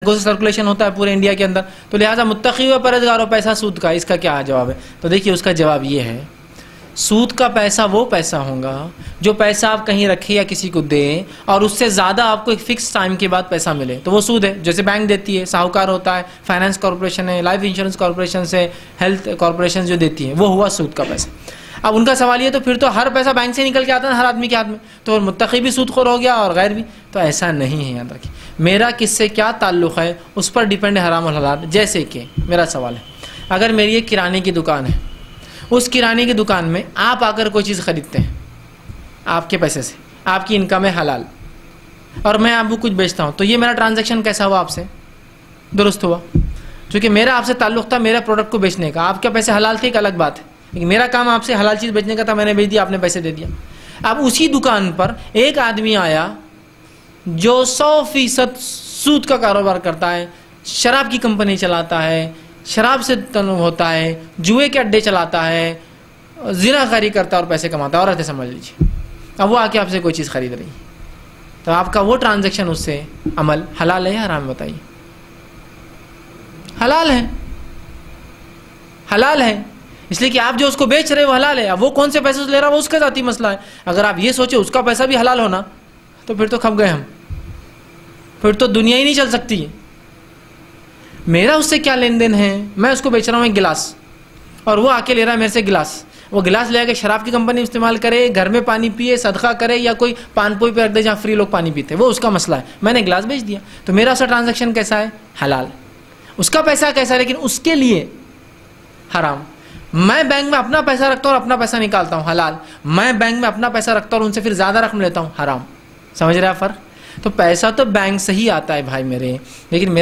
बैंकों से सर्कुलेशन होता है पूरे इंडिया के अंदर, तो लिहाजा मुत्तकी व परहेजगार हो पैसा सूद का, इसका क्या जवाब है? तो देखिए उसका जवाब ये है, सूद का पैसा वो पैसा होगा जो पैसा आप कहीं रखें या किसी को दें और उससे ज़्यादा आपको एक फिक्स टाइम के बाद पैसा मिले, तो वो सूद है। जैसे बैंक देती है, साहूकार होता है, फाइनेंस कॉर्पोरेशन है, लाइफ इंश्योरेंस कॉर्पोरेशन से, हेल्थ कॉर्पोरेशन जो देती है, वो हुआ सूद का पैसा। अब उनका सवाल ये, तो फिर तो हर पैसा बैंक से निकल के आता है हर आदमी के हाथ में, तो मुत्तकी भी सूदखोर हो गया और गैर भी। तो ऐसा नहीं है, याद रखिए। मेरा किससे क्या ताल्लुक़ है उस पर डिपेंड है हराम और हलाल। जैसे कि मेरा सवाल है, अगर मेरी एक किराने की दुकान है, उस किराने की दुकान में आप आकर कोई चीज़ खरीदते हैं आपके पैसे से, आपकी इनकम है हलाल, और मैं आपको कुछ बेचता हूँ, तो ये मेरा ट्रांजैक्शन कैसा हुआ? आपसे दुरुस्त हुआ, क्योंकि मेरा आपसे ताल्लुक़ था मेरा प्रोडक्ट को बेचने का। आपके पैसे हलाल थे, एक अलग बात है, लेकिन मेरा काम आपसे हलाल चीज़ बेचने का था, मैंने बेच दिया, आपने पैसे दे दिया। अब उसी दुकान पर एक आदमी आया जो 100% सूद का कारोबार करता है, शराब की कंपनी चलाता है, शराब से तनु होता है, जुए के अड्डे चलाता है, ज़िनाकारी करता है और पैसे कमाता है, औरत है समझ लीजिए। अब वो आके आपसे कोई चीज़ खरीद रही है, तो आपका वो ट्रांजैक्शन, उससे अमल हलाल है या हराम? बताइए। हलाल है, हलाल है, इसलिए कि आप जो उसको बेच रहे हो वो हलाल है। अब वो कौन से पैसे से ले रहा है वो उसका ज़ाती मसला है। अगर आप ये सोचे उसका पैसा भी हलाल होना, तो फिर तो खप गए हम, फिर तो दुनिया ही नहीं चल सकती। मेरा उससे क्या लेन देन है? मैं उसको बेच रहा हूँ एक गिलास और वो आके ले रहा है मेरे से गिलास। वो गिलास ले आके शराब की कंपनी इस्तेमाल करे, घर में पानी पिए, सदका करे, या कोई पानपोई पे रख दे जहाँ फ्री लोग पानी पीते, वो उसका मसला है। मैंने गिलास बेच दिया, तो मेरा उसका ट्रांजैक्शन कैसा है? हलाल। उसका पैसा कैसा है? लेकिन उसके लिए हराम। मैं बैंक में अपना पैसा रखता हूँ और अपना पैसा निकालता हूँ, हलाल। मैं बैंक में अपना पैसा रखता हूँ और उनसे फिर ज़्यादा रकम लेता हूँ, हराम। समझ रहे आप फ़र्क? तो पैसा तो बैंक से ही आता है भाई मेरे, लेकिन